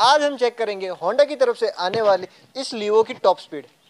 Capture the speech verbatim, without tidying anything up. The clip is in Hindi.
आज हम चेक करेंगे होंडा की तरफ से आने वाली इस लीवो की टॉप स्पीड।